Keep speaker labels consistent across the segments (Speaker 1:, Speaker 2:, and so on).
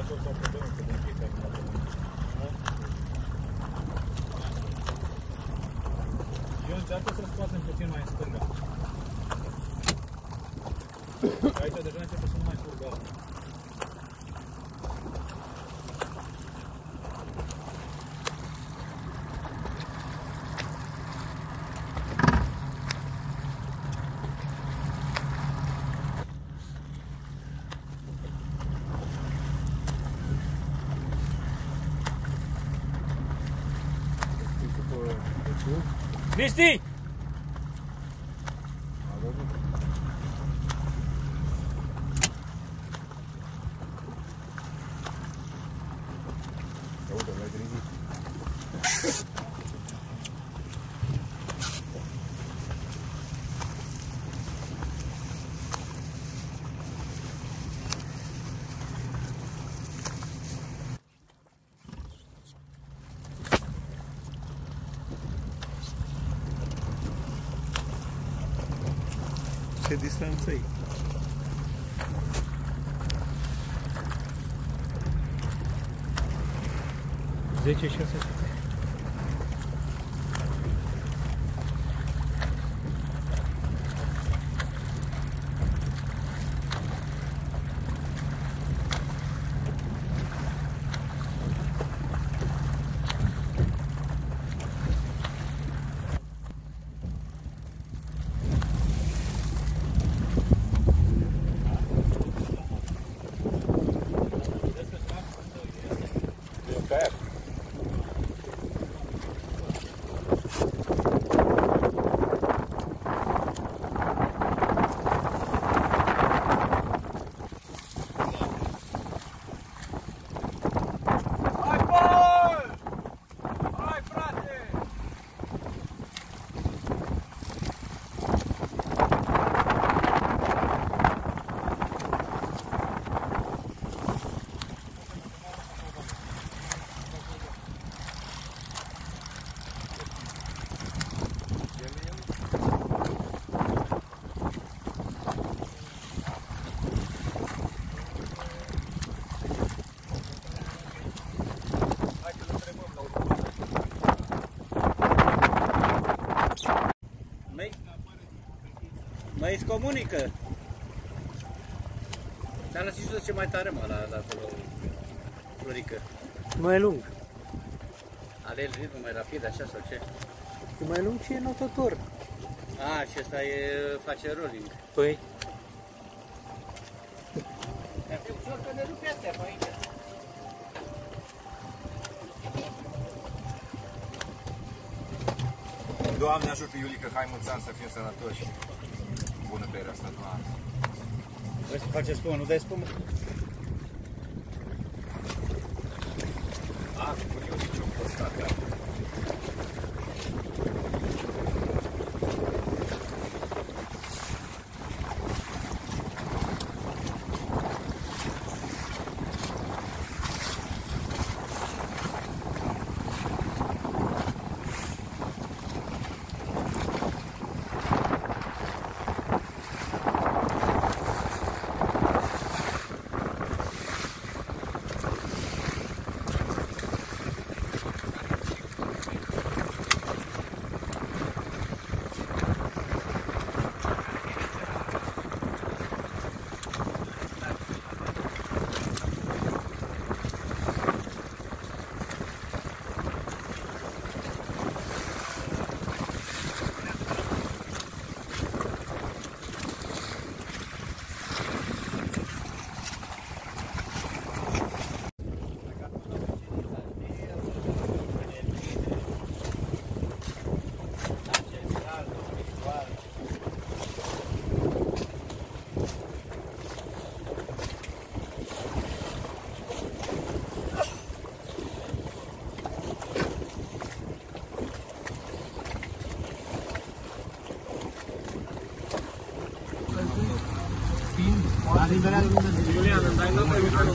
Speaker 1: Eu încearcă să scoatem puțin mai în stânga. Aici deja începe să nu mai curgă.
Speaker 2: Cristi!
Speaker 3: Ce distanță e?
Speaker 2: 10.600. Mai îți comunică. Dar lăsați să ce mai tare, mă, la acolo, Florică.
Speaker 3: Mai lung.
Speaker 2: Ale el ritmul mai rapid, așa sau ce?
Speaker 3: E mai lung și e notător.
Speaker 2: A, și ăsta face rolling.
Speaker 3: Păi.
Speaker 2: Dar fi ușor că ne rupe astea pe aici.
Speaker 4: Doamne ajută, Iulică, hai mulți ani să fim sănătoși. Bună berea asta, Doamne.
Speaker 2: Vrei să faceți spumă, nu dai spumă?
Speaker 4: A, cu eu nici un postat.
Speaker 2: Julian, îmi dai notă microfonul.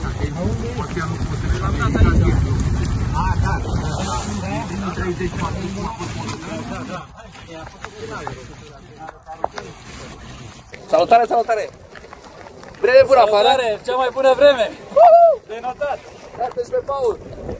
Speaker 3: Salutare, salutare! Vreme bună afară!
Speaker 2: Salutare, cea mai bună vreme!
Speaker 1: De notat!
Speaker 2: Dă-ți pe Paul!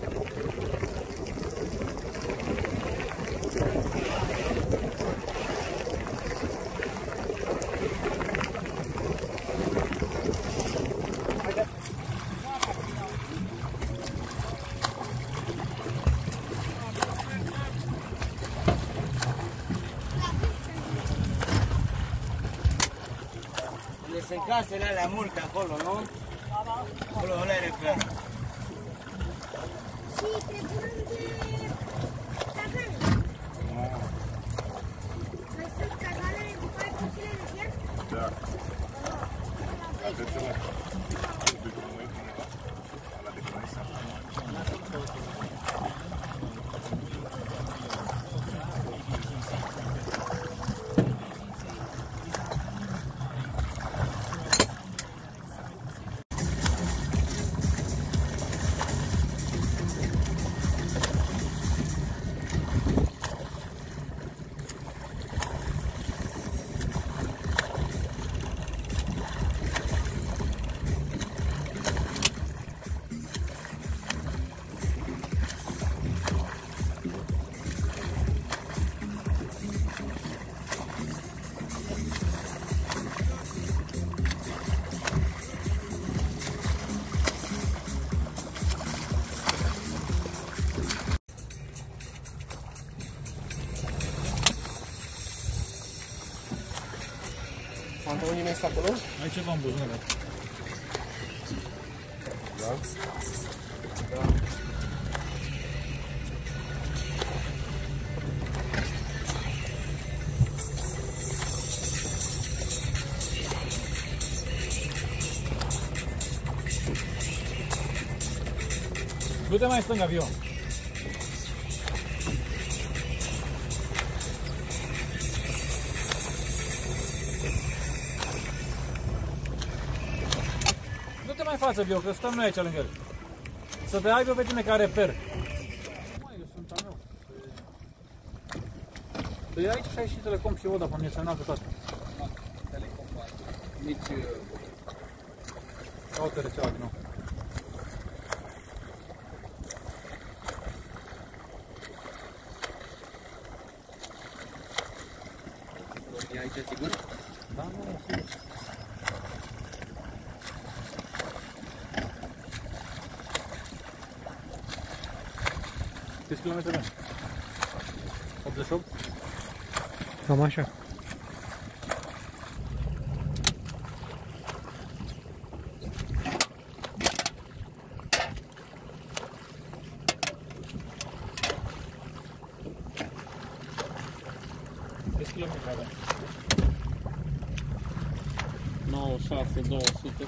Speaker 2: Sunt casele alea multe acolo, nu? Acolo ăla e pe.
Speaker 5: Și trecând de cazane. Mai sunt cazanele după aia cuțile de fier?
Speaker 4: Da. Atâțele. Ala de cănăisa.
Speaker 2: Pantalonii mei sunt acolo?
Speaker 1: Ai ceva în buzunar.
Speaker 2: Da. Da.
Speaker 1: Du-te mai stâng, avion. Nu te mai față, Bio, că stăm noi aici lângă el. Să te aibă pe tine ca reper. Mai, eu sunt al meu. Păi aici și ai și Telecom și Oda, pe mine semnal pe toate.
Speaker 2: Telecom, nici...
Speaker 1: Caută rețeaua din nou.
Speaker 2: E aici sigur?
Speaker 1: Da, nu, sigur. Câți kilometri avem? 88?
Speaker 3: Cam așa.
Speaker 1: Câți kilometri avem?
Speaker 2: 96, 200.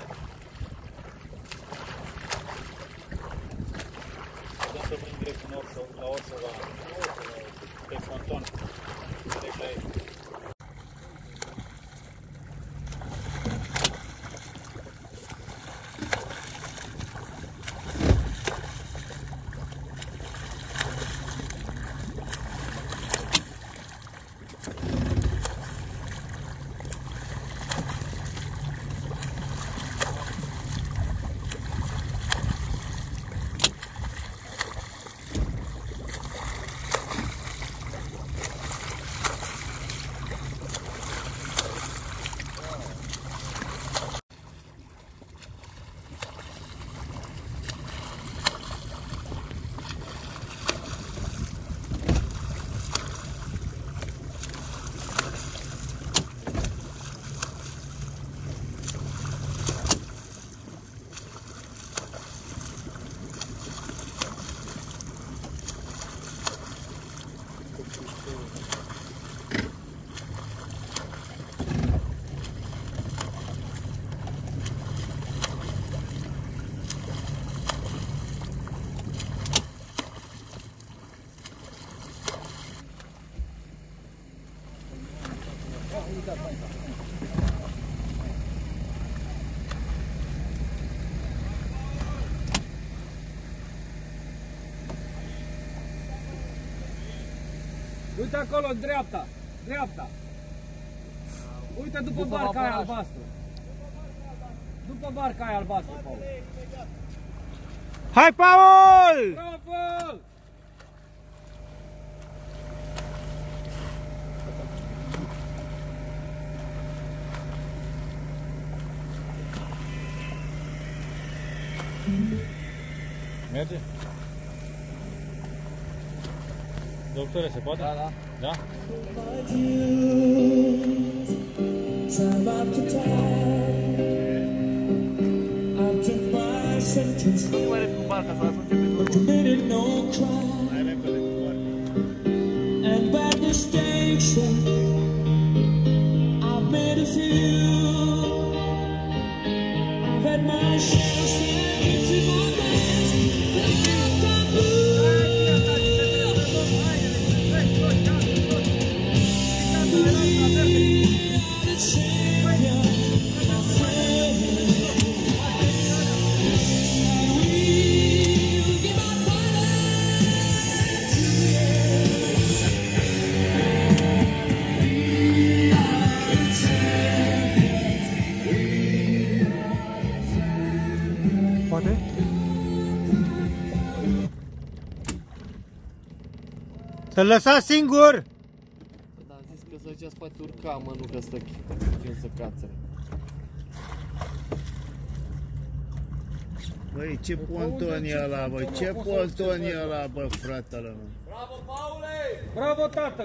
Speaker 1: Putem să vin direct în la Orscova, pe ponton, direct la ei.
Speaker 2: Uite acolo, dreapta, dreapta. Uite după barca aia albastră.
Speaker 1: După barca aia albastră, Paul.
Speaker 3: Hai, Paul!
Speaker 1: Bravo! Merge? Doctore, se poate? Da, da. Da?
Speaker 2: Nu mai repede cu barca, să ajunge pe drumul. Mai repede cu
Speaker 3: Poate? Să-l lăsați singur!
Speaker 2: Da, am zis că să zicea spate urca, mă, nu că stă să cațere.
Speaker 6: Băi, ce ponton e ăla, bă? Ce ponton e ăla, bă, fratele, mă?
Speaker 2: Bravo, Paule!
Speaker 1: Bravo, tată!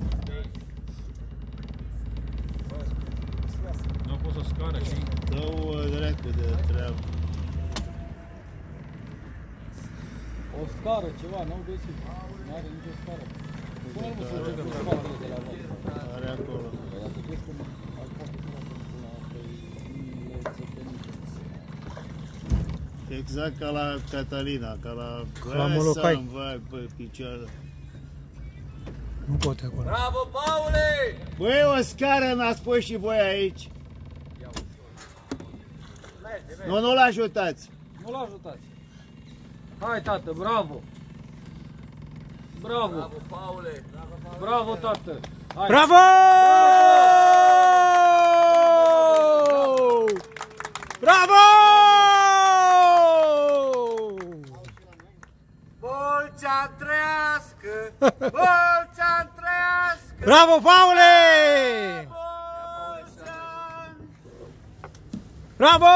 Speaker 3: Nu a pus o scară, știi?
Speaker 6: Dă-o dracu de treabă.
Speaker 1: O scară, ceva, n-au găsit. N-are nicio scară. Pune-l mă să ducă în spatele de la voastră.
Speaker 6: Are acolo.
Speaker 1: Dacă crezi că ar face
Speaker 6: Exact ca la Catalina, ca la...
Speaker 3: La Molocai.
Speaker 6: Să-mi vai pe picioare.
Speaker 3: Nu poate acolo.
Speaker 2: Bravo, Paule!
Speaker 6: Băi, o scară n-ați pus și voi aici. Nu, nu-l ajutați.
Speaker 1: Nu-l ajutați. Hai, tată, bravo! Bravo!
Speaker 2: Bravo, Paule!
Speaker 1: Bravo, tată! Hai.
Speaker 3: Bravo! Bravo!
Speaker 2: Bolcea trăiască! Bolcea trăiască!
Speaker 3: Bravo, Paule!
Speaker 2: Bolcea!
Speaker 3: Bravo!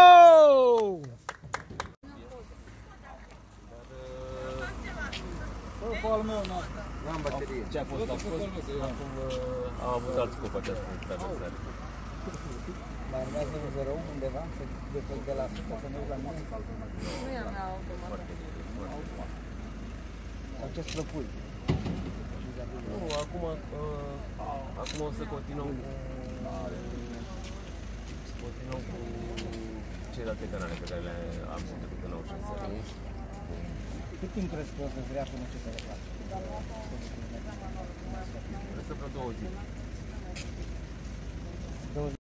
Speaker 1: Fă al meu, n-am.
Speaker 2: N-am baterie. Ce a fost? Acum au avut alt scop această traversare.
Speaker 7: Mai urmează 1-0 undeva, de la 100 să ne uit la muzică.
Speaker 5: Nu i-am la automat.
Speaker 7: Sau ce străpui?
Speaker 2: Nu, acum o să continuăm cu celelalte canale pe care le am trecut în Orscova.
Speaker 7: Cât timp crezi că o să vrea până ce se reface?
Speaker 2: Cred că vreo 2 zile.